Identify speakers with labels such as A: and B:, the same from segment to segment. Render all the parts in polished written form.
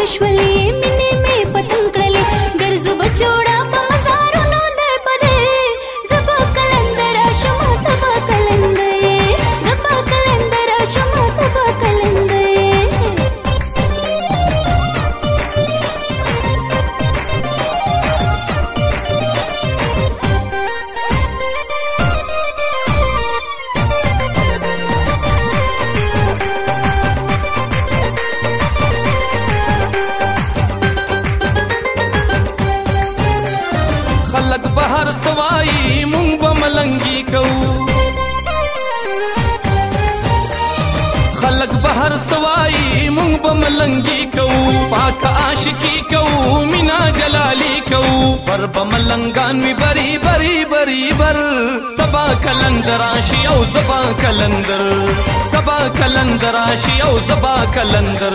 A: नशवली मिने में पतंग कड़ले गर्जु बचोड़ा पमसारो नो दर पदे जबा कलंदर शमा तबा कलंदे जबा कलंदर शमा तबा कलंदे
B: खलक बहर सवाई मुंग बमलंगी कऊ खलक बहर सवाई मुंग बमलंगी कऊ पाक आशिकी कऊ मिना जलाली कऊ बर बमलंगान में बरी बरी बरी बर तबा कलंदर आशी औ जबा कलंदर तबा कलंदर आशी औ जबा कलंदर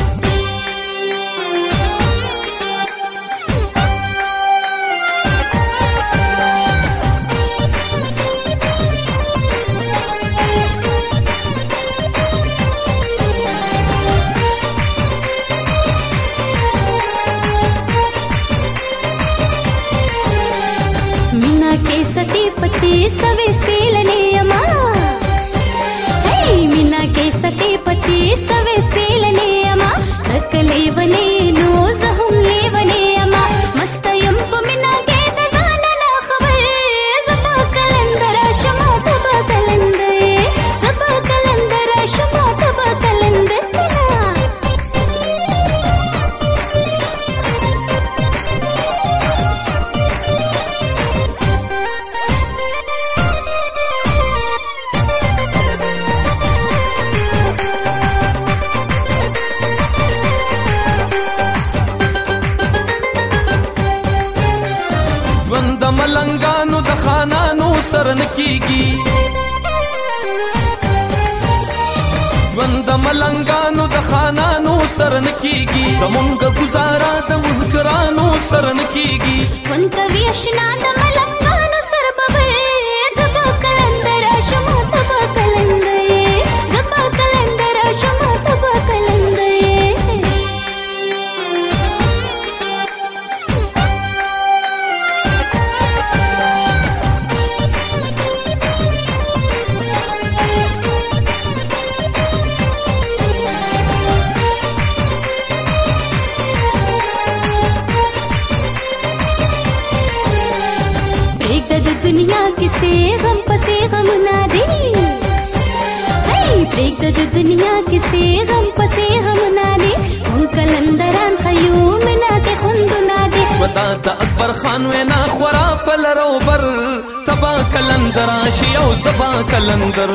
A: मीना के सती पति सवे स्पेलने अमा मीना के सती पति सवे स्पेलने अमा रकले वने नो जहुम ले वने अमा मस्त यंप मीना के तजाना ना खबर जबा कलंदर शमा तबा कलंदे जबा कलंदर शमा तबा कलंदे
B: ژوند ملنګانو د خانانو سرن کیږي ژوند ملنګانو د خانانو سرن کیږي زمونږ گزارا د منکرانو سرن کیږي
A: ونت ویشنا د ملنګانو سر ببر زبا کلندر شما تبا کلندے زبا کلندر شما تبا کلندے दुनिया किसे गम पसे गम ना दे देख दो दुनिया किसे गम पसे गम ना दे उन कलंदरान खयूम ना के खुंद ना दे
B: वदा द अकबर खान वेना खरा पलरो बर तबा कलंदर आशी औ जबा कलंदर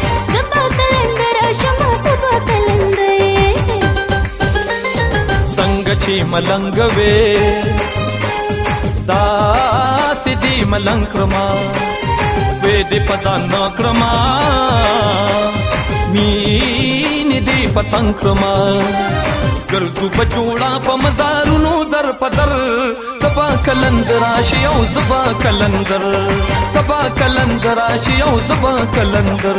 A: शमा तबा कलंदे
B: संगची मलंगवे दासिदी मलंक्रमा वेदि पदा नक्रमा मीनि दी पतंक्रमा गर्जु बचोड़ा पमजारुनो दर पदर तबा कलंदर आशी औ जबा कलंदर तबा कलंदर आशी औ जबा कलंदर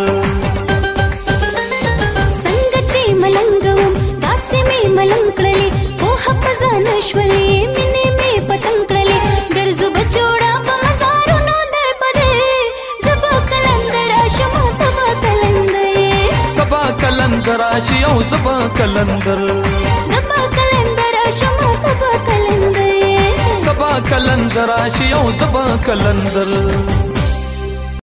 A: संगची मलंगवम दासी में मलंकड़ले वो हपजा नशवली मिने में पतंग कड़ले गर्जु बचोड़ा पमजारो नो दर पदे जबा कलंदर शमा तबा कलंदे
B: तबा कलंदर आशी औ जबा कलंदर
A: जबा कलंदर शमा तबा कलंदे
B: तबा कलंदर आशी औ जबा कलंदर